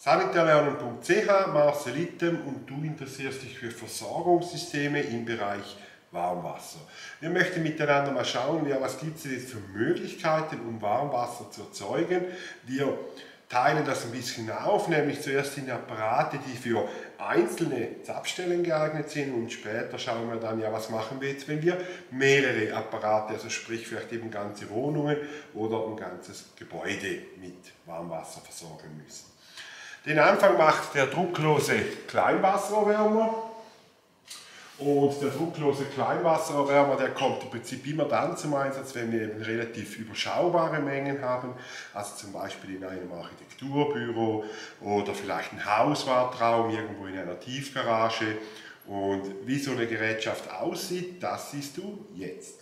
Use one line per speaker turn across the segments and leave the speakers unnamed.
Sanitärlernen.ch, Marcel Item, und du interessierst dich für Versorgungssysteme im Bereich Warmwasser. Wir möchten miteinander mal schauen, ja, was gibt es jetzt für Möglichkeiten, um Warmwasser zu erzeugen. Wir teilen das ein bisschen auf, nämlich zuerst in Apparate, die für einzelne Zapfstellen geeignet sind, und später schauen wir dann, ja, was machen wir jetzt, wenn wir mehrere Apparate, also sprich vielleicht eben ganze Wohnungen oder ein ganzes Gebäude mit Warmwasser versorgen müssen. Den Anfang macht der drucklose Kleinwassererwärmer. Und der drucklose Kleinwassererwärmer, der kommt im Prinzip immer dann zum Einsatz, wenn wir eben relativ überschaubare Mengen haben, also zum Beispiel in einem Architekturbüro oder vielleicht ein Hauswartraum irgendwo in einer Tiefgarage. Und wie so eine Gerätschaft aussieht, das siehst du jetzt.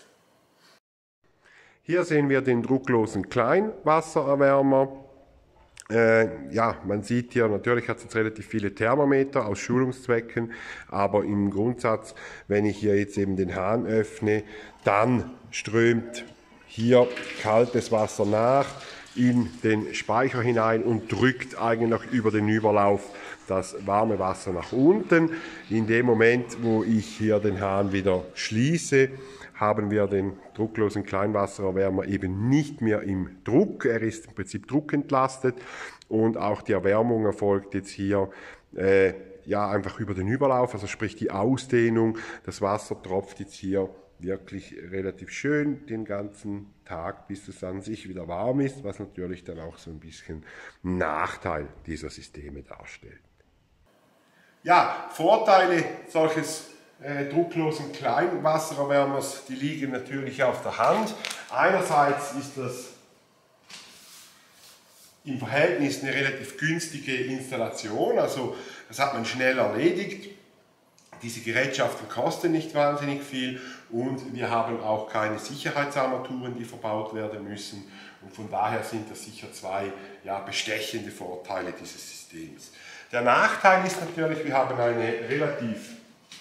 Hier sehen wir den drucklosen Kleinwassererwärmer. Ja, man sieht hier, natürlich hat es jetzt relativ viele Thermometer aus Schulungszwecken, aber im Grundsatz, wenn ich hier jetzt eben den Hahn öffne, dann strömt hier kaltes Wasser nach in den Speicher hinein und drückt eigentlich über den Überlauf das warme Wasser nach unten. In dem Moment, wo ich hier den Hahn wieder schließe, haben wir den drucklosen Kleinwassererwärmer eben nicht mehr im Druck. Er ist im Prinzip druckentlastet und auch die Erwärmung erfolgt jetzt hier ja, einfach über den Überlauf, also sprich die Ausdehnung. Das Wasser tropft jetzt hier wirklich relativ schön den ganzen Tag, bis es an sich wieder warm ist, was natürlich dann auch so ein bisschen Nachteil dieser Systeme darstellt. Ja, Vorteile solches drucklosen Kleinwassererwärmers, die liegen natürlich auf der Hand. Einerseits ist das im Verhältnis eine relativ günstige Installation, also das hat man schnell erledigt. Diese Gerätschaften kosten nicht wahnsinnig viel und wir haben auch keine Sicherheitsarmaturen, die verbaut werden müssen, und von daher sind das sicher zwei, ja, bestechende Vorteile dieses Systems. Der Nachteil ist natürlich, wir haben eine relativ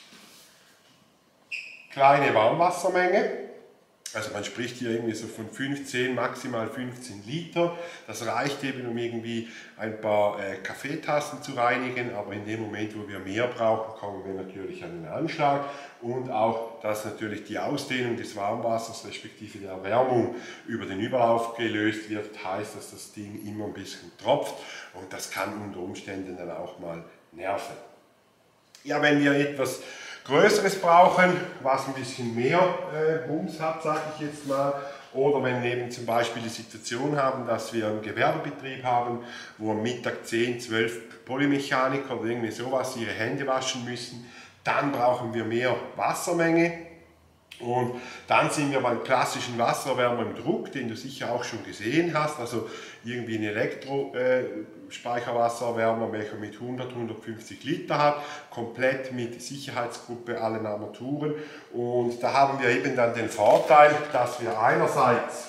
kleine Warmwassermenge, also man spricht hier irgendwie so von 15, maximal 15 Liter. Das reicht eben, um irgendwie ein paar Kaffeetassen zu reinigen, aber in dem Moment, wo wir mehr brauchen, kommen wir natürlich an den Anschlag, und auch, dass natürlich die Ausdehnung des Warmwassers respektive die Erwärmung über den Überlauf gelöst wird, heißt, dass das Ding immer ein bisschen tropft, und das kann unter Umständen dann auch mal nerven. Ja, wenn wir etwas Größeres brauchen, was ein bisschen mehr Bums hat, sage ich jetzt mal, oder wenn wir eben zum Beispiel die Situation haben, dass wir einen Gewerbebetrieb haben, wo am Mittag 10, 12 Polymechaniker oder irgendwie sowas ihre Hände waschen müssen, dann brauchen wir mehr Wassermenge. Und dann sind wir beim klassischen Wassererwärmer im Druck, den du sicher auch schon gesehen hast, also irgendwie ein Elektrospeicherwassererwärmer, welcher mit 100, 150 Liter hat, komplett mit Sicherheitsgruppe, allen Armaturen. Und da haben wir eben dann den Vorteil, dass wir einerseits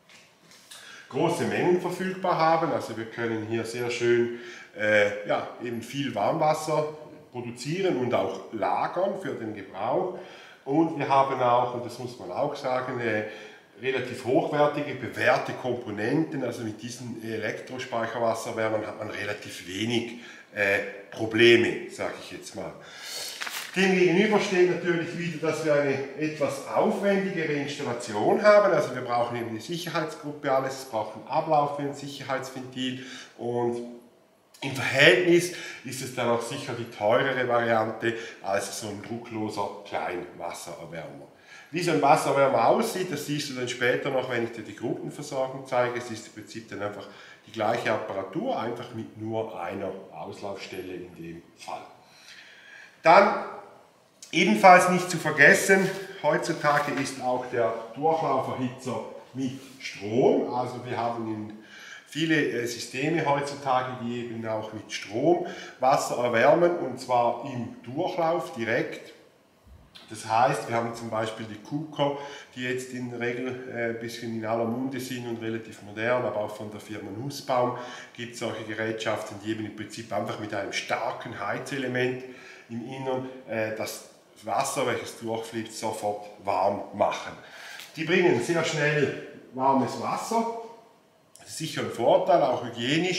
große Mengen verfügbar haben, also wir können hier sehr schön ja, eben viel Warmwasser produzieren und auch lagern für den Gebrauch. Und wir haben auch, und das muss man auch sagen, relativ hochwertige, bewährte Komponenten. Also mit diesen Elektrospeicherwasserwärmern hat man relativ wenig Probleme, sage ich jetzt mal. Dem gegenüber steht natürlich wieder, dass wir eine etwas aufwendigere Installation haben. Also wir brauchen eben eine Sicherheitsgruppe, alles, es braucht einen Ablauf für ein Sicherheitsventil, und im Verhältnis ist es dann auch sicher die teurere Variante als so ein druckloser Kleinwassererwärmer. Wie so ein Wassererwärmer aussieht, das siehst du dann später noch, wenn ich dir die Gruppenversorgung zeige. Es ist im Prinzip dann einfach die gleiche Apparatur, einfach mit nur einer Auslaufstelle in dem Fall. Dann ebenfalls nicht zu vergessen, heutzutage ist auch der Durchlauferhitzer mit Strom. Also wir haben viele Systeme heutzutage, die eben auch mit Strom Wasser erwärmen, und zwar im Durchlauf direkt. Das heißt, wir haben zum Beispiel die KUKA, die jetzt in der Regel ein bisschen in aller Munde sind und relativ modern, aber auch von der Firma Nussbaum gibt es solche Gerätschaften, die eben im Prinzip einfach mit einem starken Heizelement im Innern das Wasser, welches durchfließt, sofort warm machen. Die bringen sehr schnell warmes Wasser. Das ist sicher ein Vorteil, auch hygienisch.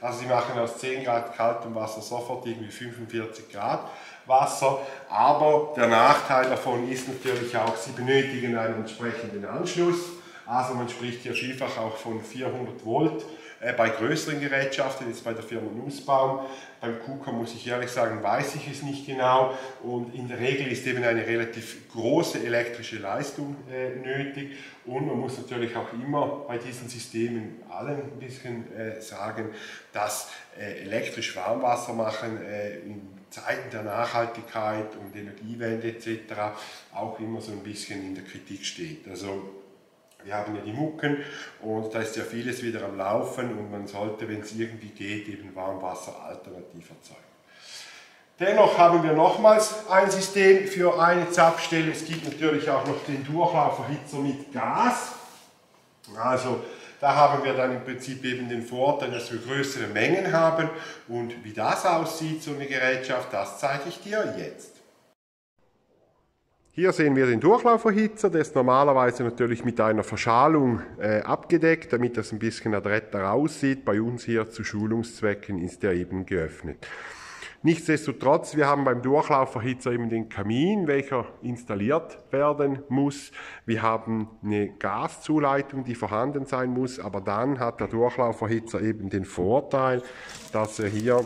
Also sie machen aus 10 Grad kaltem Wasser sofort irgendwie 45 Grad Wasser. Aber der Nachteil davon ist natürlich auch, sie benötigen einen entsprechenden Anschluss. Also man spricht hier vielfach auch von 400 Volt. Bei größeren Gerätschaften, jetzt bei der Firma Nussbaum, beim KUKA muss ich ehrlich sagen, weiß ich es nicht genau, und in der Regel ist eben eine relativ große elektrische Leistung nötig, und man muss natürlich auch immer bei diesen Systemen allen ein bisschen sagen, dass elektrisch Warmwasser machen in Zeiten der Nachhaltigkeit und Energiewende etc. auch immer so ein bisschen in der Kritik steht. Also wir haben ja die Mucken und da ist ja vieles wieder am Laufen, und man sollte, wenn es irgendwie geht, eben Warmwasser alternativ erzeugen. Dennoch haben wir nochmals ein System für eine Zapfstelle. Es gibt natürlich auch noch den Durchlauferhitzer mit Gas. Also da haben wir dann im Prinzip eben den Vorteil, dass wir größere Mengen haben, und wie das aussieht, so eine Gerätschaft, das zeige ich dir jetzt. Hier sehen wir den Durchlauferhitzer, der ist normalerweise natürlich mit einer Verschalung abgedeckt, damit das ein bisschen adretter aussieht. Bei uns hier zu Schulungszwecken ist der eben geöffnet. Nichtsdestotrotz, wir haben beim Durchlauferhitzer eben den Kamin, welcher installiert werden muss. Wir haben eine Gaszuleitung, die vorhanden sein muss, aber dann hat der Durchlauferhitzer eben den Vorteil, dass er hier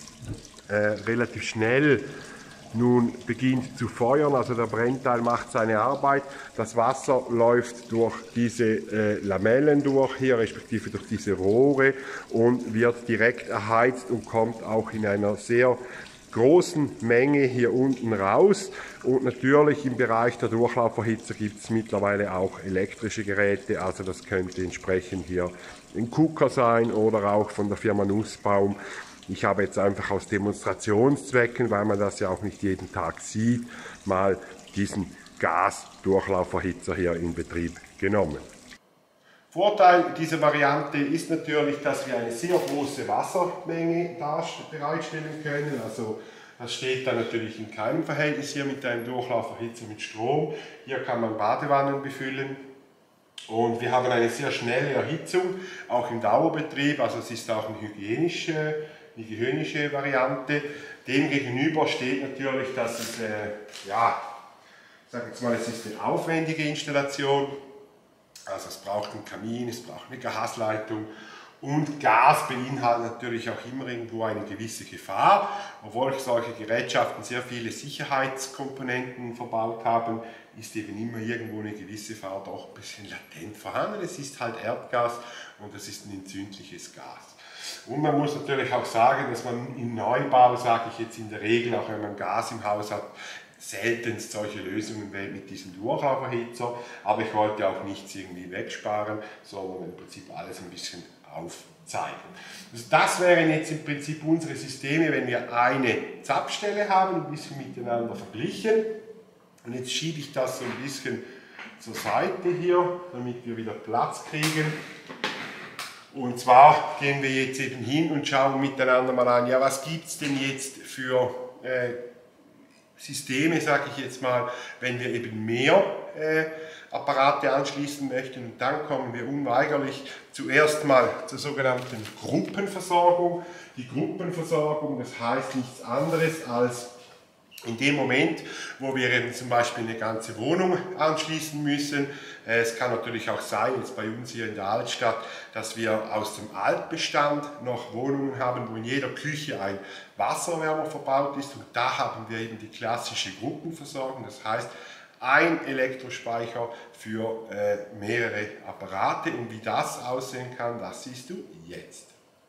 relativ schnell nun beginnt zu feuern, also der Brennteil macht seine Arbeit, das Wasser läuft durch diese Lamellen durch hier, respektive durch diese Rohre, und wird direkt erheizt und kommt auch in einer sehr großen Menge hier unten raus. Und natürlich im Bereich der Durchlauferhitzer gibt es mittlerweile auch elektrische Geräte, also das könnte entsprechend hier ein KUKA sein oder auch von der Firma Nussbaum. Ich habe jetzt einfach aus Demonstrationszwecken, weil man das ja auch nicht jeden Tag sieht, mal diesen Gasdurchlauferhitzer hier in Betrieb genommen. Vorteil dieser Variante ist natürlich, dass wir eine sehr große Wassermenge bereitstellen können. Also das steht dann natürlich in keinem Verhältnis hier mit einem Durchlauferhitzer mit Strom. Hier kann man Badewannen befüllen. Und wir haben eine sehr schnelle Erhitzung, auch im Dauerbetrieb. Also es ist auch eine hygienische Variante. Demgegenüber steht natürlich, dass es, ja, ich sage jetzt mal, es ist eine aufwendige Installation. Also es braucht einen Kamin, es braucht eine Gasleitung, und Gas beinhaltet natürlich auch immer irgendwo eine gewisse Gefahr. Obwohl solche Gerätschaften sehr viele Sicherheitskomponenten verbaut haben, ist eben immer irgendwo eine gewisse Gefahr doch ein bisschen latent vorhanden. Es ist halt Erdgas und es ist ein entzündliches Gas. Und man muss natürlich auch sagen, dass man im Neubau, sage ich jetzt in der Regel, auch wenn man Gas im Haus hat, seltenst solche Lösungen wählt mit diesem Durchlauferhitzer. Aber ich wollte auch nichts irgendwie wegsparen, sondern im Prinzip alles ein bisschen aufzeigen. Also das wären jetzt im Prinzip unsere Systeme, wenn wir eine Zapfstelle haben, ein bisschen miteinander verglichen. Und jetzt schiebe ich das so ein bisschen zur Seite hier, damit wir wieder Platz kriegen. Und zwar gehen wir jetzt eben hin und schauen miteinander mal an, ja, was gibt es denn jetzt für Systeme, sage ich jetzt mal, wenn wir eben mehr Apparate anschließen möchten. Und dann kommen wir unweigerlich zuerst mal zur sogenannten Gruppenversorgung. Die Gruppenversorgung, das heißt nichts anderes als in dem Moment, wo wir eben zum Beispiel eine ganze Wohnung anschließen müssen. Es kann natürlich auch sein, jetzt bei uns hier in der Altstadt, dass wir aus dem Altbestand noch Wohnungen haben, wo in jeder Küche ein Wasserwärmer verbaut ist. Und da haben wir eben die klassische Gruppenversorgung. Das heißt, ein Elektrospeicher für mehrere Apparate. Und wie das aussehen kann, das siehst du jetzt.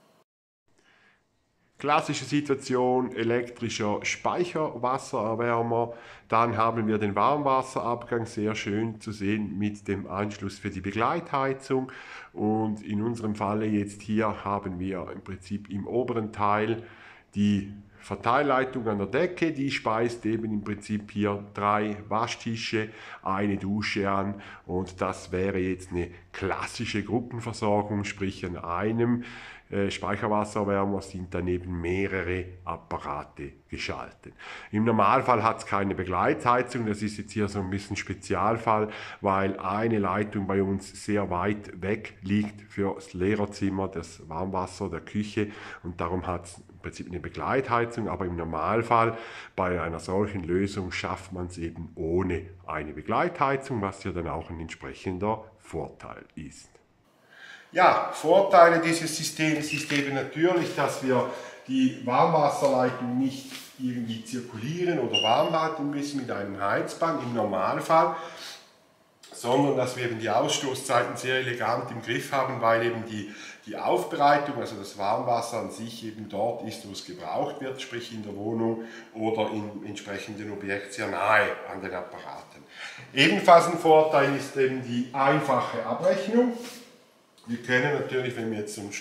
Klassische Situation, elektrischer Speicherwassererwärmer. Dann haben wir den Warmwasserabgang, sehr schön zu sehen mit dem Anschluss für die Begleitheizung. Und in unserem Falle jetzt hier haben wir im Prinzip im oberen Teil die Verteilleitung an der Decke, die speist eben im Prinzip hier 3 Waschtische, eine Dusche an, und das wäre jetzt eine klassische Gruppenversorgung, sprich an einem Speicherwasserwärmer sind daneben mehrere Apparate geschaltet. Im Normalfall hat es keine Begleitheizung, das ist jetzt hier so ein bisschen Spezialfall, weil eine Leitung bei uns sehr weit weg liegt für das Lehrerzimmer, das Warmwasser der Küche, und darum hat es im Prinzip eine Begleitheizung, aber im Normalfall bei einer solchen Lösung schafft man es eben ohne eine Begleitheizung, was ja dann auch ein entsprechender Vorteil ist. Ja, Vorteile dieses Systems ist eben natürlich, dass wir die Warmwasserleitung nicht irgendwie zirkulieren oder warm halten müssen mit einem Heizband im Normalfall, sondern dass wir eben die Ausstoßzeiten sehr elegant im Griff haben, weil eben die Aufbereitung, also das Warmwasser an sich eben dort ist, wo es gebraucht wird, sprich in der Wohnung oder im entsprechenden Objekt sehr nahe an den Apparaten. Ebenfalls ein Vorteil ist eben die einfache Abrechnung. Wir können natürlich, wenn wir jetzt so ein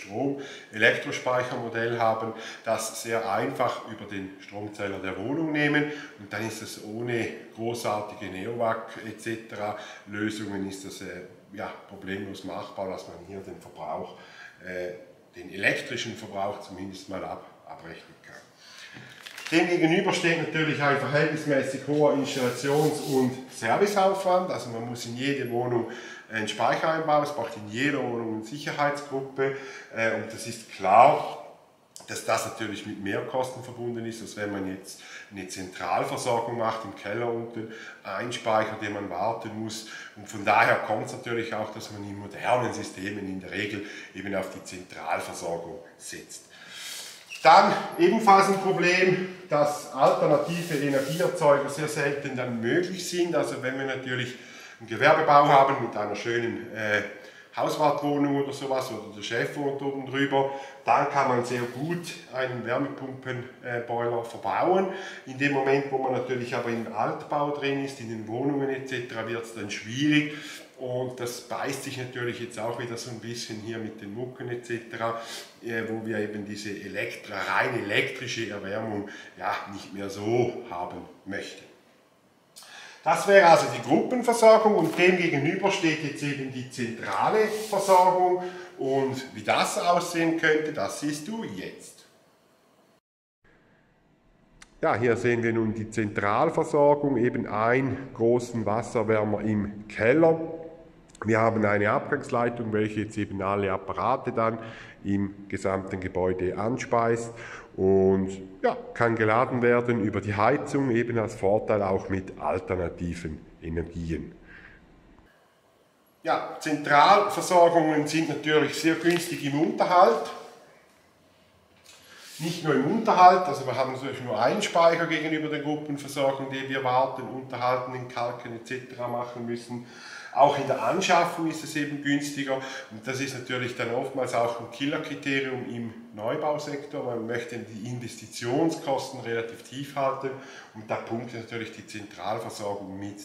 Strom-Elektrospeichermodell haben, das sehr einfach über den Stromzähler der Wohnung nehmen, und dann ist es ohne großartige Neovac etc. Lösungen ist das ja, problemlos machbar, dass man hier den Verbrauch, den elektrischen Verbrauch zumindest mal abrechnen kann. Demgegenüber steht natürlich ein verhältnismäßig hoher Installations- und Serviceaufwand, also man muss in jede Wohnung einen Speicher einbauen, es braucht in jeder Wohnung eine Sicherheitsgruppe, und das ist klar, dass das natürlich mit Mehrkosten verbunden ist, als wenn man jetzt eine Zentralversorgung macht, im Keller unten einen Speicher, den man warten muss, und von daher kommt es natürlich auch, dass man in modernen Systemen in der Regel eben auf die Zentralversorgung setzt. Dann ebenfalls ein Problem, dass alternative Energieerzeuger sehr selten dann möglich sind. Also wenn wir natürlich einen Gewerbebau haben mit einer schönen Hauswartwohnung oder sowas, oder der Chef wohnt oben drüber, dann kann man sehr gut einen Wärmepumpenboiler verbauen. In dem Moment, wo man natürlich aber im Altbau drin ist, in den Wohnungen etc., wird es dann schwierig. Und das beißt sich natürlich jetzt auch wieder so ein bisschen hier mit den Mucken etc., wo wir eben diese rein elektrische Erwärmung ja nicht mehr so haben möchten. Das wäre also die Gruppenversorgung, und dem gegenüber steht jetzt eben die zentrale Versorgung, und wie das aussehen könnte, das siehst du jetzt. Ja, hier sehen wir nun die Zentralversorgung, eben einen großen Wasserwärmer im Keller. Wir haben eine Abgangsleitung, welche jetzt eben alle Apparate dann im gesamten Gebäude anspeist, und ja, kann geladen werden über die Heizung, eben als Vorteil auch mit alternativen Energien. Ja, Zentralversorgungen sind natürlich sehr günstig im Unterhalt. Nicht nur im Unterhalt, also wir haben natürlich nur einen Speicher gegenüber der Gruppenversorgung, den wir warten, unterhalten, entkalken etc. machen müssen. Auch in der Anschaffung ist es eben günstiger, und das ist natürlich dann oftmals auch ein Killerkriterium im Neubausektor. Man möchte die Investitionskosten relativ tief halten, und da punktet natürlich die Zentralversorgung mit,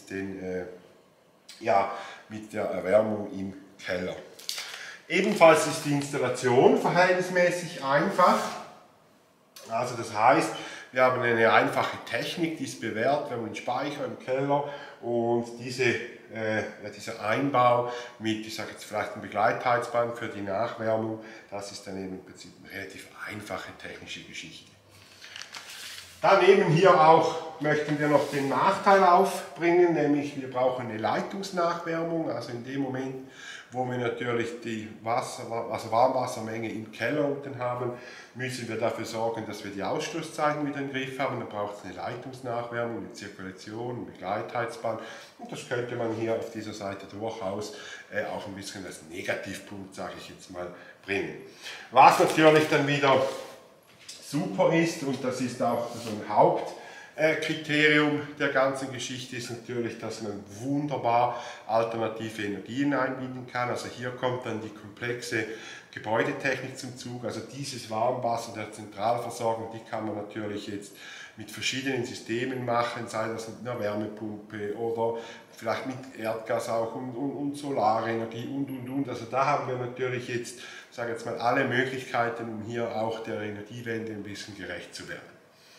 mit der Erwärmung im Keller. Ebenfalls ist die Installation verhältnismäßig einfach. Also das heißt, wir haben eine einfache Technik, die ist bewährt, wir haben einen Speicher im Keller, und dieser Einbau mit, ich sage jetzt vielleicht ein Begleitheizband für die Nachwärmung, das ist dann eben im Prinzip eine relativ einfache technische Geschichte. Dann eben hier auch möchten wir noch den Nachteil aufbringen, nämlich wir brauchen eine Leitungsnachwärmung, also in dem Moment, wo wir natürlich die Warmwassermenge im Keller unten haben, müssen wir dafür sorgen, dass wir die Ausstoßzeiten wieder im Griff haben. Dann braucht es eine Leitungsnachwärmung, eine Zirkulation, ein Begleitheizband, und das könnte man hier auf dieser Seite durchaus auch ein bisschen als Negativpunkt, sage ich jetzt mal, bringen. Was natürlich dann wieder super ist, und das ist auch so ein Hauptkriterium der ganzen Geschichte, ist natürlich, dass man wunderbar alternative Energien einbinden kann. Also hier kommt dann die komplexe Gebäudetechnik zum Zug. Also dieses Warmwasser der Zentralversorgung, die kann man natürlich jetzt mit verschiedenen Systemen machen, sei das mit einer Wärmepumpe oder vielleicht mit Erdgas auch und Solarenergie und. Also da haben wir natürlich jetzt, sage jetzt mal, alle Möglichkeiten, um hier auch der Energiewende ein bisschen gerecht zu werden.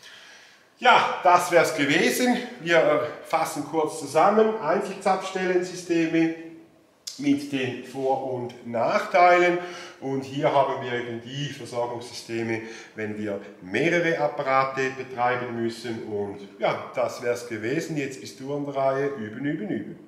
Ja, das wäre es gewesen. Wir fassen kurz zusammen. Einzelzapfstellensysteme mit den Vor- und Nachteilen. Und hier haben wir eben die Versorgungssysteme, wenn wir mehrere Apparate betreiben müssen. Und ja, das wäre es gewesen. Jetzt bist du an der Reihe. Üben, üben, üben.